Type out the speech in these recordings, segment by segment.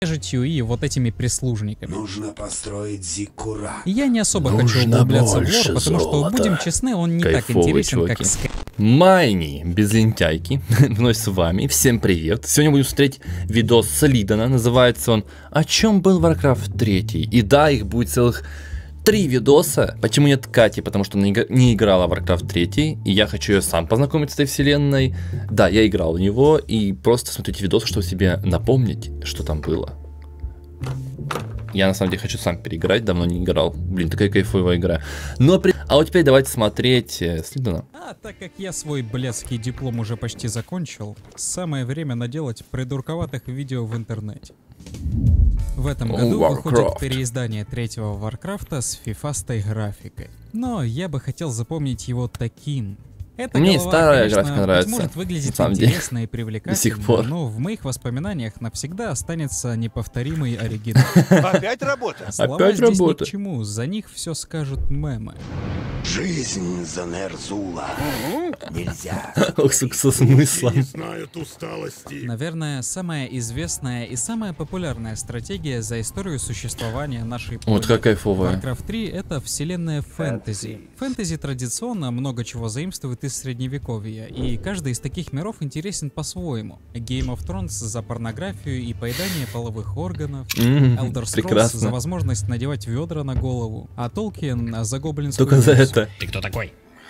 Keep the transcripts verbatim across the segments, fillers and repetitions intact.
нежитью и вот этими прислужниками. Нужно построить Зиккурат. Я не особо Нужно хочу углубляться в лор, больше потому что, золота. будем честны, он не так Кайфовый, интересен, чуваки. как Sky. Майни, без лентяйки, вновь с вами, всем привет. Сегодня будем смотреть видос с Лидана, называется он «О чем был Warcraft три». И да, их будет целых три видоса. Почему нет Кати? Потому что она не играла в Warcraft три, и я хочу ее сам познакомить с этой вселенной. Да, я играл в него, и просто смотрите видосы, чтобы себе напомнить, что там было. Я на самом деле хочу сам переиграть, давно не играл. Блин, такая кайфовая игра. Но при... А вот теперь давайте смотреть э, с Лидана. А так как я свой блядский диплом уже почти закончил, самое время наделать придурковатых видео в интернете. В этом году Warcraft. выходит переиздание третьего Варкрафта с фифастой графикой. Но я бы хотел запомнить его таким. Эта Мне голова, старая конечно, графика нравится, может выглядеть на самом деле. интересно и привлекательно, До сих пор. но в моих воспоминаниях навсегда останется неповторимый оригинал. Опять работа? Слова Опять здесь работа. ни к чему, за них все скажут мемы. Жизнь за Нерзула. Нельзя. Ох, сука, со смыслом. Знают усталости. Наверное, самая известная и самая популярная стратегия за историю существования нашей Вот планеты. как кайфовая. Warcraft три — это вселенная фэнтези. Фэнтези традиционно много чего заимствует из средневековья, и каждый из таких миров интересен по-своему. Game of Thrones за порнографию и поедание половых органов, М, Elder Scrolls прекрасно. за возможность надевать ведра на голову, а Tolkien за гоблинскую Только за версию. это. Ты кто такой?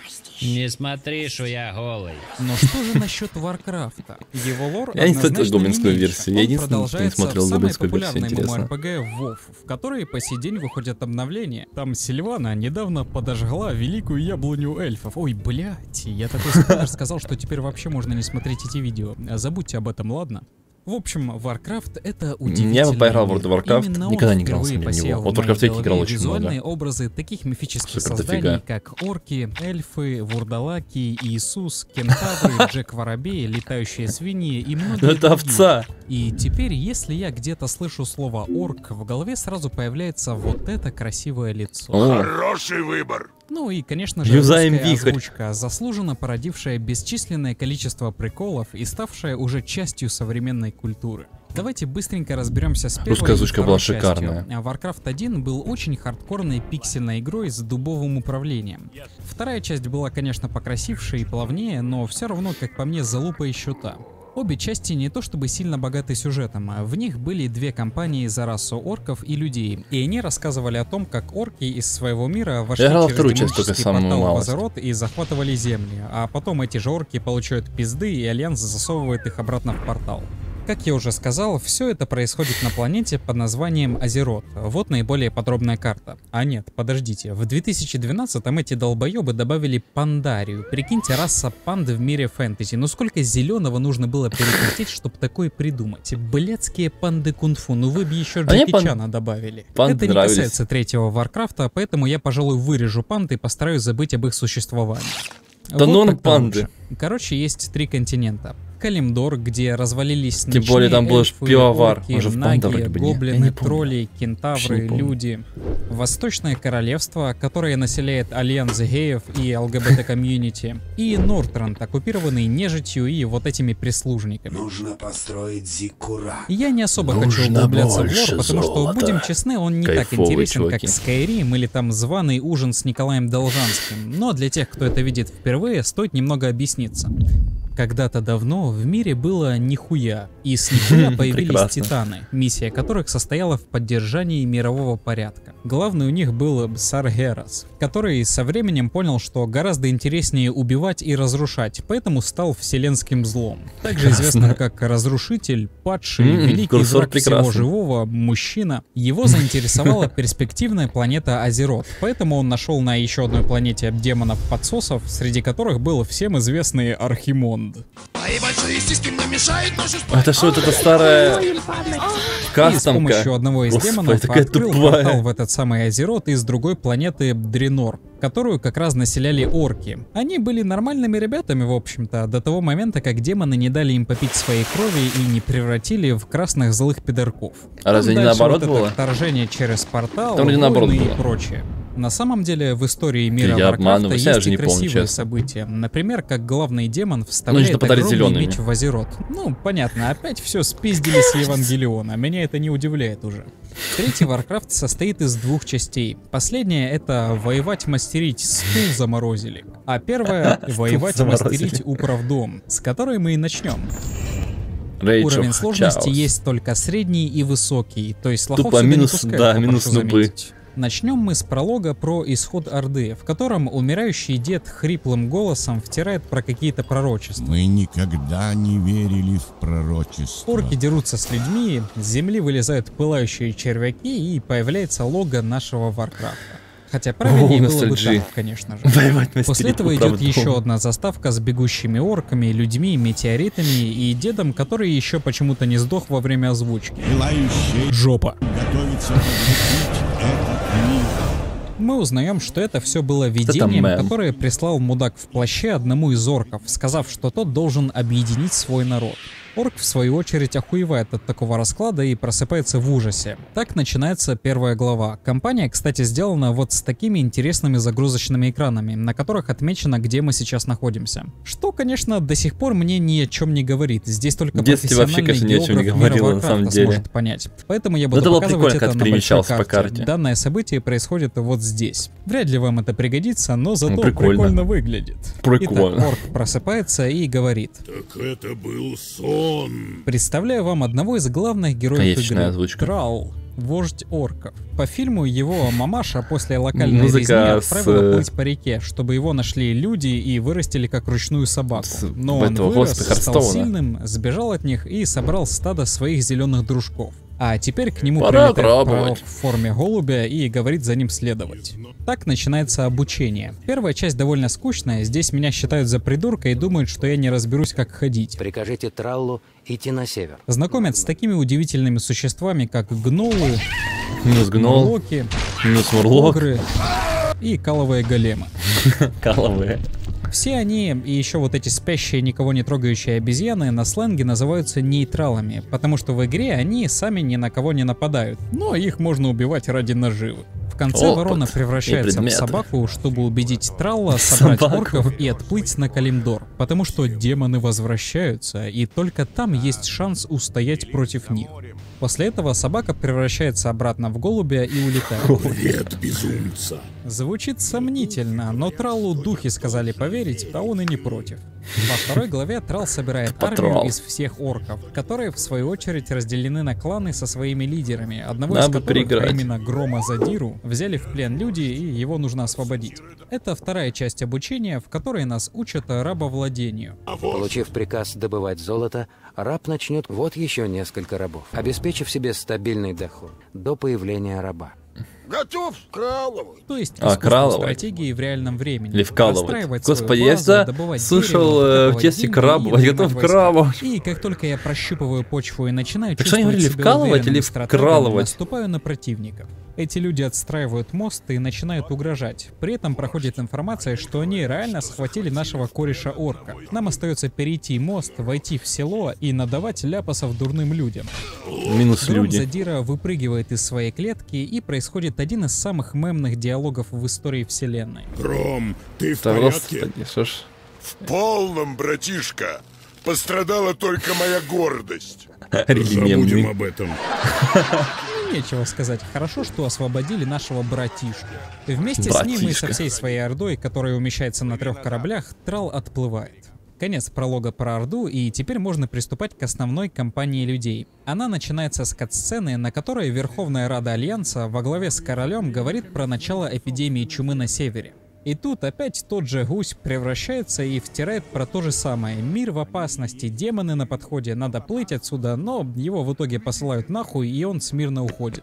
Не смотри, что я голый. Но что же насчет Варкрафта? Его лор Я не смотрел однозначно гоблинскую не меньше. версию. Я Он единственный, кто не продолжается смотрел в самой гоблинскую версию, популярной интересно. MMORPG WoW, в которой по сей день выходят обновления. Там Сильвана недавно подожгла великую яблоню эльфов. Ой, блядь, я такой спойлер сказал, что теперь вообще можно не смотреть эти видео. Забудьте об этом, ладно? В общем, Warcraft — это удивительный Я бы поиграл в мир. World of Warcraft, Именно он никогда не играл впервые сам в него. посеял Вот в моей Warcraft три голове играл очень визуальные много. образы таких мифических Супер созданий, дофига. как орки, эльфы, вурдалаки, Иисус, кентавры, Джек Воробей, летающие свиньи и многие Ну это другие. овца. И теперь, если я где-то слышу слово орк, в голове сразу появляется вот это красивое лицо. О, Хороший выбор. Ну и, конечно же, Юзаем русская вихрь. озвучка, заслуженно породившая бесчисленное количество приколов и ставшая уже частью современной культуры. Давайте быстренько разберемся с первой Русская и озвучка второй была частью. шикарная. Warcraft один был очень хардкорной пиксельной игрой с дубовым управлением. Вторая часть была, конечно, покрасивше и плавнее, но все равно, как по мне, залупа еще та. Обе части не то чтобы сильно богаты сюжетом, а в них были две компании за расу орков и людей, и они рассказывали о том, как орки из своего мира вошли Я играл во через вторую часть, только демонический самую портал в малость. Азерот и захватывали земли, а потом эти же орки получают пизды, и Альянс засовывает их обратно в портал. Как я уже сказал, все это происходит на планете под названием Азерот. Вот наиболее подробная карта. А нет, подождите, в две тысячи двенадцатом эти долбоебы добавили пандарию. Прикиньте, раса панды в мире фэнтези. Ну сколько зеленого нужно было перекрутить, чтобы такое придумать? Блядские панды кунг-фу, ну вы бы еще А мне Джеки пан- Чана добавили. панды Это не нравились. касается третьего Варкрафта, поэтому я, пожалуй, вырежу панд и постараюсь забыть об их существовании. Да Вот нон так панды. получше. Короче, есть три континента. Калимдор, где развалились Тем более там был же эльфы, пивовар, орки, он же в наги, панда вроде бы не. Я гоблины, не помню. тролли, Вообще кентавры, не помню. люди. Восточное королевство, которое населяет альянс геев и ЛГБТ-комьюнити. И Нортранд, оккупированный нежитью и вот этими прислужниками. Нужно построить Зиккурат. Я не особо Нужно хочу углубляться в больше лор, потому что, золота. будем честны, он не так Кайфовые интересен, чуваки. как Skyrim или там званый ужин с Николаем Должанским. Но для тех, кто это видит впервые, стоит немного объясниться. Когда-то давно в мире было нихуя, и с нихуя появились Прекрасно. титаны, миссия которых состояла в поддержании мирового порядка. Главный у них был Саргерас, который со временем понял, что гораздо интереснее убивать и разрушать, поэтому стал вселенским злом. Также известным как Разрушитель, Падший, М, Великий курсор враг всего прекрасен. живого, Мужчина. Его заинтересовала перспективная планета Азерот, поэтому он нашел на еще одной планете демонов-подсосов, среди которых был всем известный Архимонд. Это что, вот эта старая И с кастомка? помощью одного из Господи, демонов такая открыл тупая. портал в этот самый Азерот из другой планеты Дренор, которую как раз населяли орки. Они были нормальными ребятами, в общем-то, до того момента, как демоны не дали им попить своей крови и не превратили в красных злых пидорков. А разве Там не дальше наоборот вот это было? вторжение через портал, Там вроде наоборот войны было. и прочее. На самом деле, в истории мира Я Варкрафта обманываюсь, я есть же и не помню, красивые честно. события. Например, как главный демон Ну, вставляет что подарить огромный зелёными. меч в Азерот. Ну, понятно, опять все спиздили с Евангелиона. Меня это не удивляет уже. Третий Warcraft состоит из двух частей. Последняя — это воевать-мастерить, стул заморозили. А первая — воевать-мастерить управдом, с которой мы и начнем. Rage Уровень of сложности Chaos. есть только средний и высокий, то есть лохов Тупо сюда не минус- пускают, да, попрошу минус нубы. заметить. Начнем мы с пролога про исход Орды, в котором умирающий дед хриплым голосом втирает про какие-то пророчества. Мы никогда не верили в пророчество. Орки дерутся с людьми, с земли вылезают пылающие червяки и появляется лого нашего Варкрафта. Хотя правильнее О, было бы ностальджи. так, конечно же. Воевать мастерить После этого идет управдом. еще одна заставка с бегущими орками, людьми, метеоритами и дедом, который еще почему-то не сдох во время озвучки. Желающие Жопа. готовиться победить этот мир. Мы узнаем, что это все было видением, мем. которое прислал мудак в плаще одному из орков, сказав, что тот должен объединить свой народ. Орк, в свою очередь, охуевает от такого расклада и просыпается в ужасе. Так начинается первая глава. Компания, кстати, сделана вот с такими интересными загрузочными экранами, на которых отмечено, где мы сейчас находимся. Что, конечно, до сих пор мне ни о чем не говорит. Здесь только В детстве вообще, профессиональный конечно, ни о чем не географ мира говорило, на самом Warcraft'а деле. сможет понять. Поэтому я Но буду это было показывать прикольно, это когда на перемещался большой по карте. карте. Данное событие происходит вот здесь. Вряд ли вам это пригодится, но зато Ну, прикольно. прикольно выглядит. Прикольно. Итак, орк просыпается и говорит: Так это был сон. представляю вам одного из главных героев Конечная игры. озвучка. Трал, вождь орков. По фильму его мамаша после локальной Музыка резни с, отправила э, плыть по реке, чтобы его нашли люди и вырастили как ручную собаку. С- Но в он этого вырос, Господа стал Харстоуна. сильным, сбежал от них и собрал стадо своих зеленых дружков. А теперь к нему Пора прилетает пробовать. пророк в форме голубя и говорит за ним следовать. Так начинается обучение. Первая часть довольно скучная, здесь меня считают за придурка и думают, что я не разберусь, как ходить. Прикажите Траллу идти на север. Знакомят с такими удивительными существами, как гнолы, Минус гнол, мурлоки, минус мурлок, огры и каловые големы. каловые. Все они, и еще вот эти спящие, никого не трогающие обезьяны, на сленге называются нейтралами, потому что в игре они сами ни на кого не нападают, но их можно убивать ради наживы. В конце Опыт ворона и превращается в предметы. собаку, чтобы убедить Тралла собрать Собаку. орков и отплыть на Калимдор, потому что демоны возвращаются, и только там есть шанс устоять против них. После этого собака превращается обратно в голубя и улетает. Бред безумца. Звучит сомнительно, но Траллу духи сказали поверить, а он и не против. Во второй главе Тралл собирает армию Тралл. из всех орков, которые в свою очередь разделены на кланы со своими лидерами, одного Надо из бы которых, а переиграть. именно Грома Задиру, взяли в плен люди, и его нужно освободить. Это вторая часть обучения, в которой нас учат рабовладению. Получив приказ добывать золото, раб начнет вот еще несколько рабов, обеспечив себе стабильный доход до появления раба. Готов вкалывать. То есть А, искусство краловать. стратегии в реальном времени. Или вкалывать. Простраивать свою Господи, я базу, всегда добывать слышал, дерево, э, в выкапывать детстве деньги крабовать, и готов нанимать войска. крабовать. И как только я прощупываю почву и начинаю Так что они чувствовать говорили, себя вкалывать уверенным или стратегом, вкралывать? наступаю на противников. Эти люди отстраивают мост и начинают угрожать. При этом проходит информация, что они реально схватили нашего кореша-орка. Нам остается перейти мост, войти в село и надавать ляпасов дурным людям. Минус Гром люди. Задира выпрыгивает из своей клетки, и происходит один из самых мемных диалогов в истории вселенной. Гром, ты в Да порядке? господи, что ж. В полном, братишка. Пострадала только моя гордость. Релемемный. об этом. Ну, нечего сказать, хорошо, что освободили нашего братишку. Вместе с ним и со Братишка. всей своей ордой, которая умещается на трех кораблях, Трал отплывает. Конец пролога про Орду, и теперь можно приступать к основной кампании людей. Она начинается с кат-сцены, на которой Верховная Рада Альянса во главе с королем говорит про начало эпидемии чумы на севере. И тут опять тот же гусь превращается и втирает про то же самое. Мир в опасности, демоны на подходе, надо плыть отсюда, но его в итоге посылают нахуй, и он смирно уходит.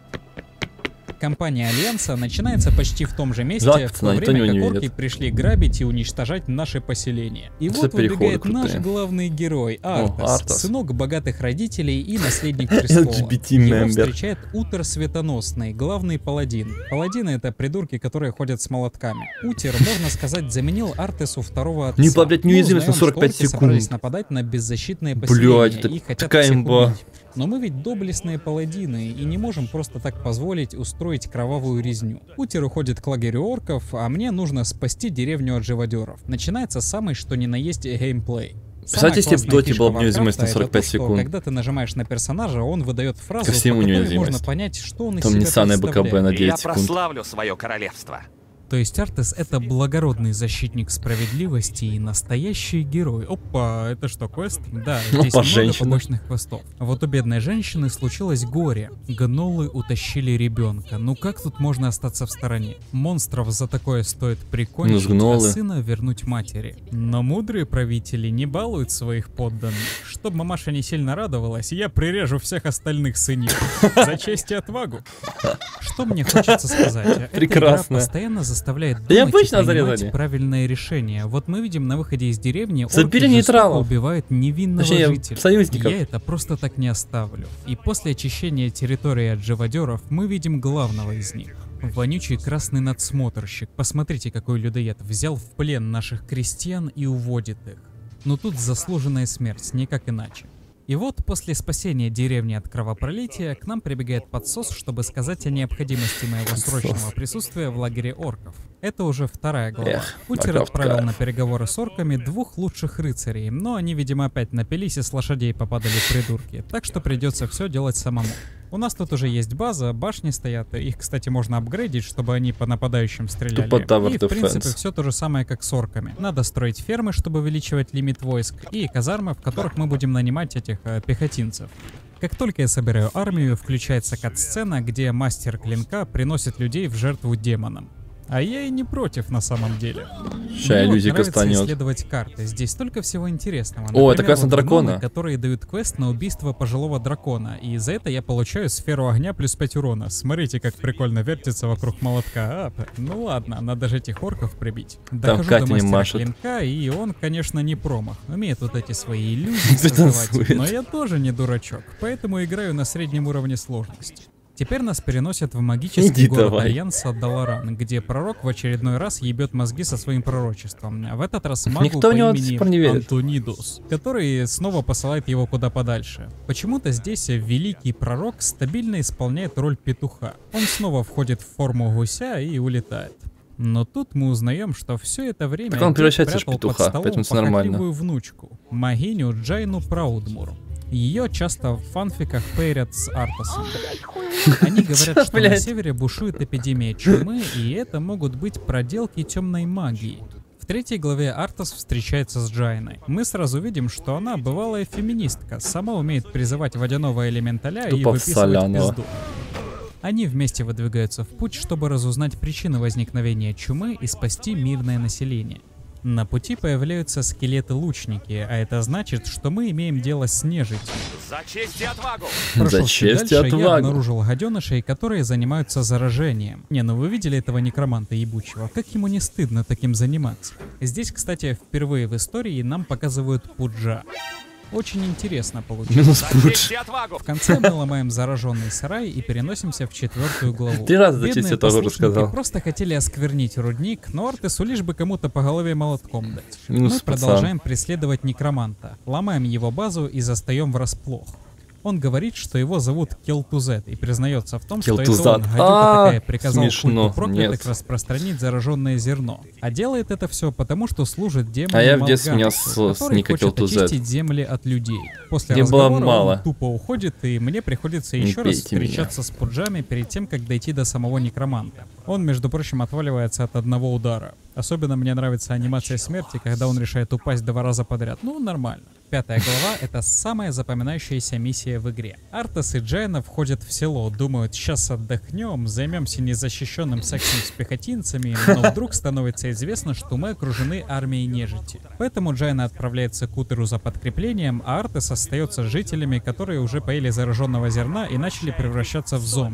Кампания Альянса начинается почти в том же месте, Жалко, в то пацаны, никто время не как верит. орки пришли грабить и уничтожать наше поселение. И Это вот переходы выбегает наш крутые. главный герой Артас, Артас. сынок богатых родителей и наследник престола. эл джи би ти Его мембер. встречает Утер Светоносный, главный паладин. Паладины — это придурки, которые ходят с молотками. Утер, можно сказать, заменил Артесу второго отца. Не, блядь, Мы неуязвимость на узнаем, сорок пять что орки собрались секунд. нападать на беззащитное Блядь, поселение это и хотят такая всех имба. убить. Но мы ведь доблестные паладины и не можем просто так позволить устроить кровавую резню. Утер уходит к лагерю орков, а мне нужно спасти деревню от живодеров. Начинается самый что ни на есть геймплей. Представьте, если в Доте была бы неуязвимость на сорок пять секунд. Когда ты нажимаешь на персонажа, он выдает фразу, ко всему по которой неуязвимость. можно понять, что он из Там себя Ниссана БКБ представляет. на Я девять секунд. прославлю свое королевство. То есть Артес — это благородный защитник справедливости и настоящий герой. Опа, это что, квест? Да, здесь Опа, много женщина. побочных квестов. Вот у бедной женщины случилось горе. Гнолы утащили ребенка. Ну как тут можно остаться в стороне? Монстров за такое стоит прикончить, Ну, а гнолы. сына вернуть матери. Но мудрые правители не балуют своих подданных. Чтоб мамаша не сильно радовалась, я прирежу всех остальных сыней. За честь и отвагу. Что мне хочется сказать? Эта игра Прекрасно. постоянно заставляет Да я думать обычно и принимать зарезали. правильное решение. Вот мы видим на выходе из деревни, орки Забери жестоко нейтралов. убивают невинного Точнее, жителя. союзников. Я это просто так не оставлю. И после очищения территории от живодеров мы видим главного из них. Вонючий красный надсмотрщик. Посмотрите, какой людоед взял в плен наших крестьян и уводит их. Но тут заслуженная смерть, никак иначе. И вот после спасения деревни от кровопролития к нам прибегает подсос, чтобы сказать о необходимости моего срочного присутствия в лагере орков. Это уже вторая глава. Эх, Утер Warcraft отправил кайф. на переговоры с орками двух лучших рыцарей, но они, видимо, опять напились и с лошадей попадали придурки, так что придется все делать самому. У нас тут уже есть база, башни стоят, их, кстати, можно апгрейдить, чтобы они по нападающим стреляли. Тупо Tower И, в принципе, Defense. все то же самое, как с орками. Надо строить фермы, чтобы увеличивать лимит войск, и казармы, в которых мы будем нанимать этих э, пехотинцев. Как только я собираю армию, включается кат-сцена, где мастер клинка приносит людей в жертву демонам. А я и не против на самом деле. Ща Мне вот иллюзика нравится станет. исследовать карты. Здесь столько всего интересного. О, это Например, красный вот дракона. гномы, которые дают квест на убийство пожилого дракона. И за это я получаю сферу огня плюс пять урона. Смотрите, как прикольно вертится вокруг молотка. А, ну ладно, надо же этих орков прибить. Дохожу Катя до не мастера машет. клинка, и он, конечно, не промах. Умеет вот эти свои иллюзии Ты создавать. танцует. Но я тоже не дурачок, поэтому играю на среднем уровне сложности. Теперь нас переносят в магический Иди город давай. Альянса Даларан, где пророк в очередной раз ебет мозги со своим пророчеством. В этот раз магу Никто по в него до имени сих пор не верит. Антонидус, который снова посылает его куда подальше. Почему-то здесь великий пророк стабильно исполняет роль петуха. Он снова входит в форму гуся и улетает. Но тут мы узнаем, что все это время Так он дед превращается в прятал под петуха, столом поэтому всё нормально. похотливую внучку, могиню Джайну Праудмур. Ее часто в фанфиках пейрят с Артасом. Они говорят, что на блядь? севере бушует эпидемия чумы, и это могут быть проделки темной магии. В третьей главе Артас встречается с Джайной. Мы сразу видим, что она бывалая феминистка, сама умеет призывать водяного элементаля и Тупо выписывать соляного. пизду. Они вместе выдвигаются в путь, чтобы разузнать причины возникновения чумы и спасти мирное население. На пути появляются скелеты-лучники, а это значит, что мы имеем дело с нежитью. За честь и отвагу! Прошел За чуть честь и дальше, я отвагу. обнаружил гаденышей, которые занимаются заражением. Не, ну вы видели этого некроманта ебучего? Как ему не стыдно таким заниматься? Здесь, кстати, впервые в истории нам показывают Пуджа. Очень интересно получилось. Минус За пудж. честь и отвагу! В конце мы ломаем зараженный сарай и переносимся в четвертую главу. Три раза за Бедные честь я тоже послушники сказал. просто хотели осквернить рудник, но Артесу лишь бы кому-то по голове молотком дать. Минус Мы пацан. продолжаем преследовать некроманта, ломаем его базу и застаем врасплох. Он говорит, что его зовут Келтузет и признается в том, что это Келтузат. он, гадюка А, такая, приказал смешно. культу проклятых Нет. распространить зараженное зерно. А делает это все потому, что служит демону А я в детстве меня Малгатусу, с- с который ника хочет Келтузет. очистить земли от людей. После Мне было разговора мало. он тупо уходит, и мне приходится Не еще раз пейте меня. встречаться с пуджами перед тем, как дойти до самого некроманта. Он, между прочим, отваливается от одного удара. Особенно мне нравится анимация смерти, когда он решает упасть два раза подряд. Ну, нормально. Пятая глава — это самая запоминающаяся миссия в игре. Артас и Джайна входят в село, думают, сейчас отдохнем, займемся незащищенным сексом с пехотинцами, но вдруг становится известно, что мы окружены армией нежити. Поэтому Джайна отправляется к Утеру за подкреплением, а Артас остается с жителями, которые уже поели зараженного зерна и начали превращаться в зомби.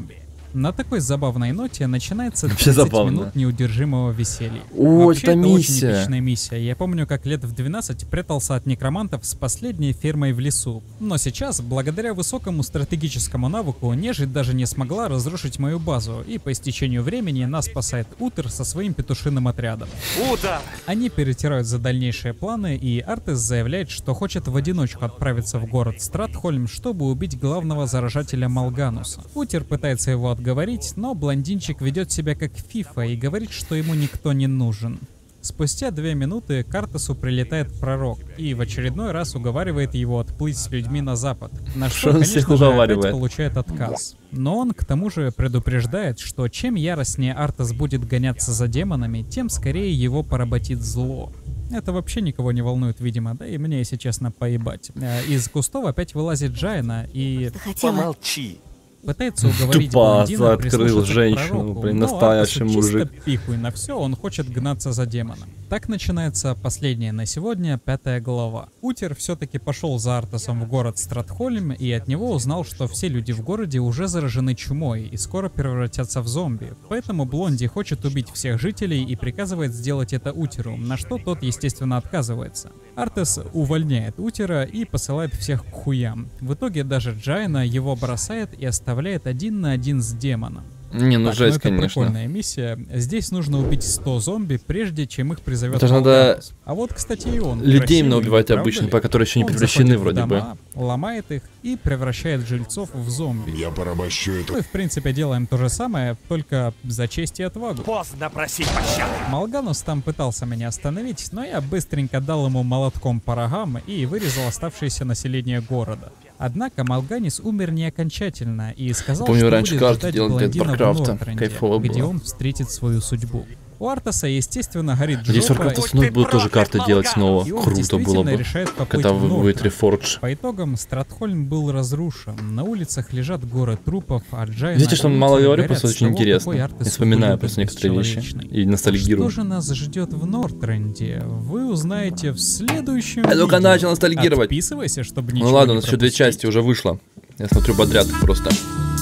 На такой забавной ноте начинается Вообще тридцать забавно. минут неудержимого веселья. О, Вообще, это это миссия. очень эпичная миссия. Я помню, как лет в двенадцать прятался от некромантов с последней фермой в лесу. Но сейчас, благодаря высокому стратегическому навыку, нежить даже не смогла разрушить мою базу, и по истечению времени нас спасает Утер со своим петушиным отрядом. Удар! Они перетирают за дальнейшие планы, и Артес заявляет, что хочет в одиночку отправиться в город Стратхольм, чтобы убить главного заражателя Малгануса. Утер пытается его отговорить, но блондинчик ведет себя как фифа и говорит, что ему никто не нужен. Спустя две минуты к Артесу прилетает пророк и в очередной раз уговаривает его отплыть с людьми на запад, на Что что, он конечно всех же, опять уговаривает? получает отказ. Но он к тому же предупреждает, что чем яростнее Артес будет гоняться за демонами, тем скорее его поработит зло. Это вообще никого не волнует, видимо, да и мне, если честно, поебать. Э, Из кустов опять вылазит Джайна и Помолчи. пытается уговорить Тупо блондина открыл прислушаться к женщину, пророку, блин, но настоящий Артесу чисто мужик. пихуй на все, он хочет гнаться за демоном. Так начинается последняя на сегодня пятая глава. Утер все-таки пошел за Артесом в город Стратхольм и от него узнал, что все люди в городе уже заражены чумой и скоро превратятся в зомби. Поэтому Блонди хочет убить всех жителей и приказывает сделать это Утеру, на что тот, естественно, отказывается. Артес увольняет Утера и посылает всех к хуям. В итоге даже Джайна его бросает и оставляет один на один с демоном. Не, ну Так, жесть, это конечно. прикольная миссия. Здесь нужно убить сто зомби, прежде чем их призовет Это же надо Малганус. А вот, кстати, и он. Людей красивый, именно убивать правда обычно, ли? по которые еще не Он превращены заходит в вроде бы. дома, ломает их и превращает жильцов в зомби. Я порабощу эту... Мы, в принципе, делаем то же самое, только за честь и отвагу. Поздно просить пощады. Малганус там пытался меня остановить, но я быстренько дал ему молотком по рогам и вырезал оставшееся население города. Однако Малганис умер не окончательно и сказал, Помню, что раньше будет карты ждать делали для блондина в Варкрафта. Нортренде, Кайфово где было. он встретит свою судьбу. У Артаса, естественно, горит Здесь жопа, Warcraft Будь снова ты будут тоже проклят, карты делать снова. и он Круто было действительно бы. решает поплыть Когда в будет Нортрен. рефордж. По итогам Стратхольм был разрушен, на улицах лежат горы трупов, а Джайна Видите, что и мало Утер говорю, горят просто с очень того, интересно. какой Я Артес вспоминаю ублюдок просто некоторые вещи бесчеловечный. и ностальгирую. Что же нас ждет в Нортренде, вы узнаете в следующем А ну-ка, видео. начал ностальгировать. Подписывайся, чтобы ничего Ну ладно, у не нас еще две пропустить. части уже вышло. Я смотрю подряд просто.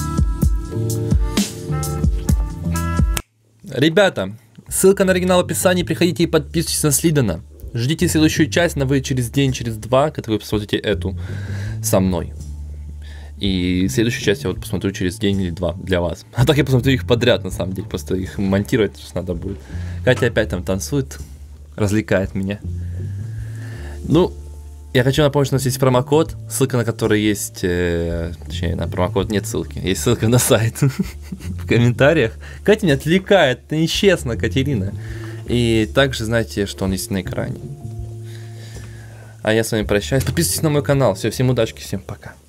Ребята, ссылка на оригинал в описании, приходите и подписывайтесь на Слидана. Ждите следующую часть, на вы через день, через два, когда вы посмотрите эту со мной. И следующую часть я вот посмотрю через день или два для вас. А так я посмотрю их подряд, на самом деле, просто их монтировать надо будет. Катя опять там танцует, развлекает меня. Ну, я хочу напомнить, что у нас есть промокод, ссылка на который есть, э, точнее, на промокод нет ссылки, есть ссылка на сайт в комментариях. Катя меня отвлекает, это нечестно, Катерина. И также знаете, что он есть на экране. А я с вами прощаюсь. Подписывайтесь на мой канал. Все, всем удачи, всем пока.